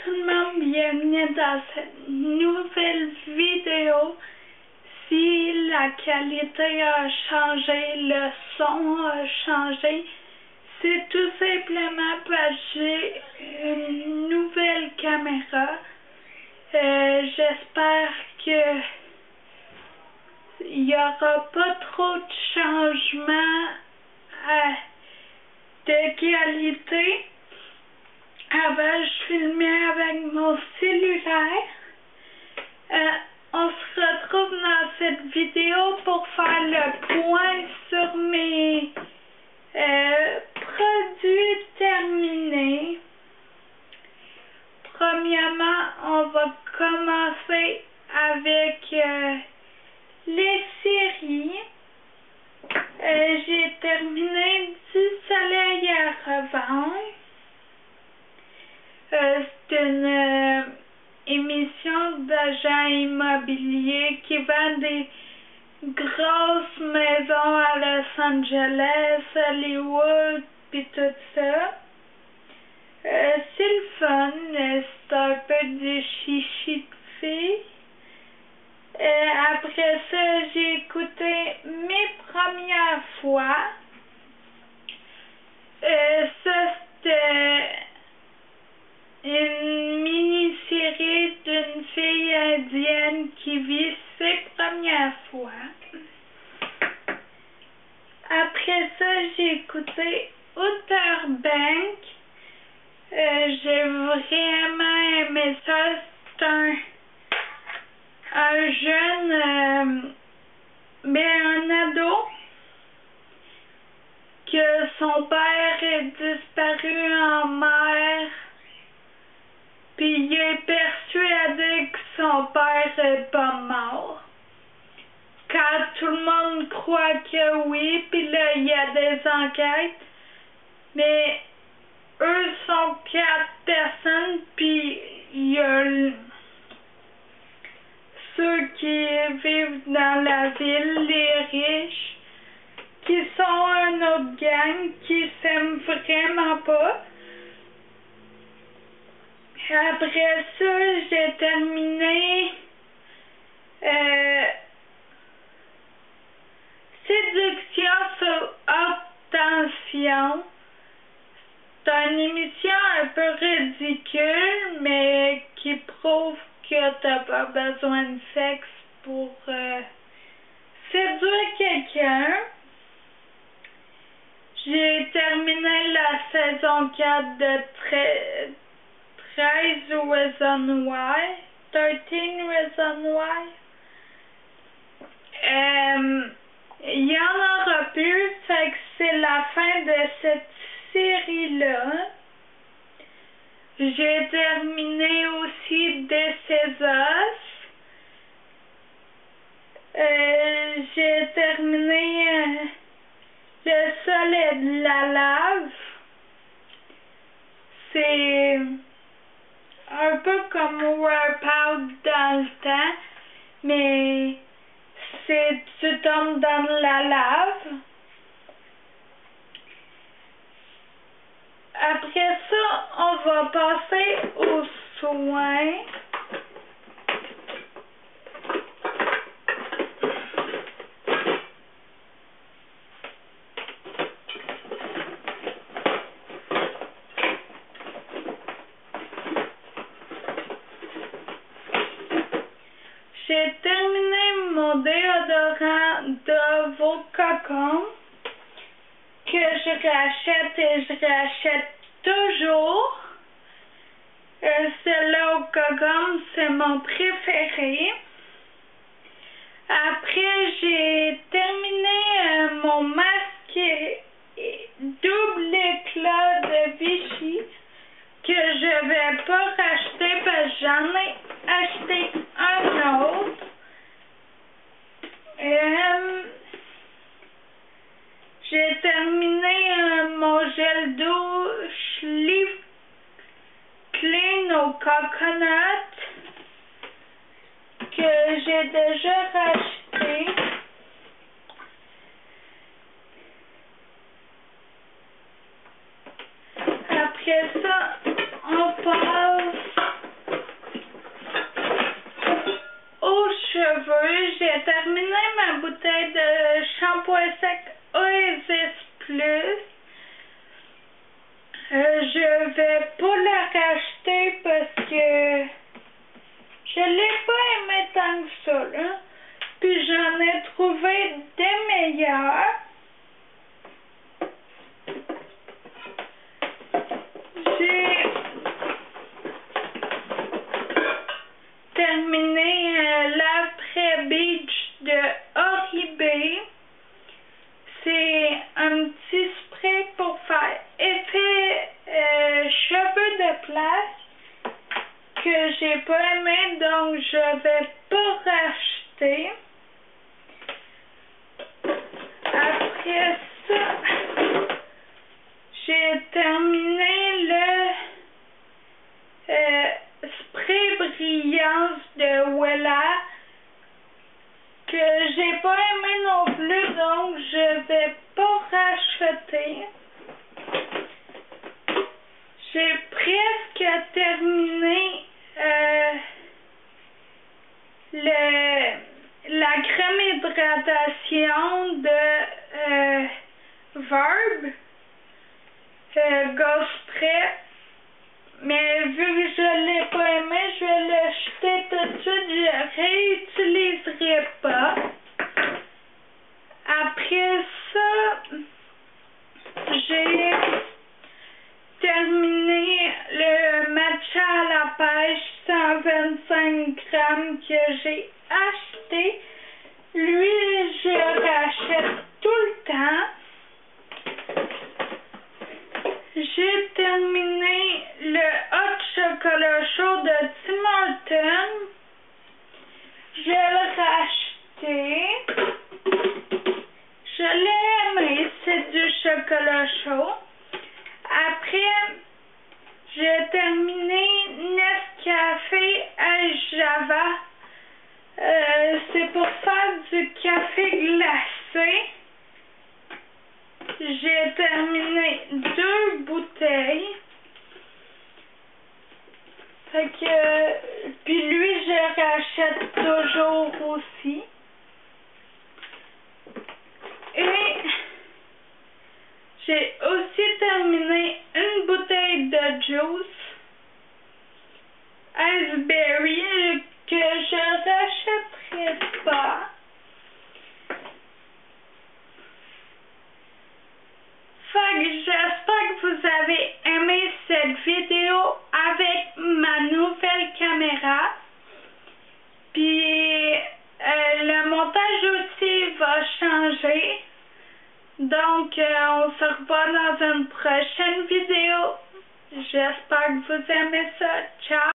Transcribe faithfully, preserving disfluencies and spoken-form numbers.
tout le monde, bienvenue dans cette nouvelle vidéo. Si la qualité a changé, le son a changé, c'est tout simplement parce que j'ai une nouvelle caméra. Euh, J'espère que il n'y aura pas trop de changements à, de qualité. Avant, je filmais avec mon cellulaire. Euh, on se retrouve dans cette vidéo pour faire le point sur mes euh, produits terminés. Premièrement, on va commencer avec euh, les séries. Euh, J'ai terminé Du soleil à revendre. Euh, c'est une euh, émission d'agents immobiliers qui vend des grosses maisons à Los Angeles, Hollywood, puis tout ça. Euh, c'est le fun, c'est un peu du chichi de filles. Euh, après ça, j'ai écouté Mes premières fois. Euh, ça, c'était une mini-série d'une fille indienne qui vit ses premières fois. Après ça, j'ai écouté Outer Bank. Euh, j'ai vraiment aimé ça. C'est un, un jeune, euh, ben un ado, que son père est disparu en mer. Puis il est persuadé que son père est pas mort. Quand tout le monde croit que oui, puis là il y a des enquêtes. Mais eux sont quatre personnes, puis il y a ceux qui vivent dans la ville, les riches, qui sont un autre gang qui s'aiment vraiment pas. Après ça, j'ai terminé euh, Séduction sur haute tension. C'est une émission un peu ridicule, mais qui prouve que t'as pas besoin de sexe pour euh, séduire quelqu'un. J'ai terminé la saison quatre de treize Reasons Why. treize Reasons Why. Euh, il y en aura plus, fait que c'est la fin de cette série-là. J'ai terminé aussi This Is Us. Euh, J'ai terminé euh, Le sol et de la lave. C'est un peu comme Wipeout dans le temps, mais c'est tu tombes dans la lave. Après ça, on va passer aux soins. J'ai terminé mon déodorant de Volcacom que je rachète et je rachète toujours. Euh, Celui-là au Cogum, c'est mon préféré. Après, j'ai terminé euh, mon masque double éclat de Vichy que je vais pas racheter parce que j'en ai acheté un autre. Euh, j'ai terminé euh, mon gel douche Leave Clean au coconut que j'ai déjà racheté. Après ça, on passe cheveux, j'ai terminé ma bouteille de shampoing sec Oasis Plus. Euh, je vais pas le racheter parce que je l'ai pas aimé tant que ça, là. Puis j'en ai trouvé des meilleurs. J'ai terminé euh, l'Après Beach de Oribe. C'est un petit spray pour faire effet euh, cheveux de place que j'ai pas aimé, donc je vais pas racheter. Après ça, j'ai terminé le euh, spray brillance de Wella que j'ai pas aimé non plus, donc je vais pas racheter. J'ai presque terminé euh, le, la crème hydratation de euh, Verb euh, Ghost Prep. Mais vu que je l'ai pas aimé, je vais le jeter tout de suite. Je réutiliserai pas. Après ça, j'ai terminé le matcha à la pêche cent vingt-cinq grammes que j'ai acheté. Lui, je rachète tout le temps. J'ai terminé le hot chocolat chaud de Tim Hortons. Je l'ai racheté. Je l'ai aimé, c'est du chocolat chaud. Après, j'ai terminé Nescafé à Java. Euh, c'est pour faire du café glacé. J'ai terminé deux bouteilles. Fait que, puis lui, je rachète toujours aussi. Et j'ai aussi terminé une bouteille de juice Iceberry que je rachèterai pas. Fait que j'espère que vous avez aimé cette vidéo avec ma nouvelle caméra. Puis euh, le montage aussi va changer. Donc euh, on se revoit dans une prochaine vidéo. J'espère que vous aimez ça. Ciao!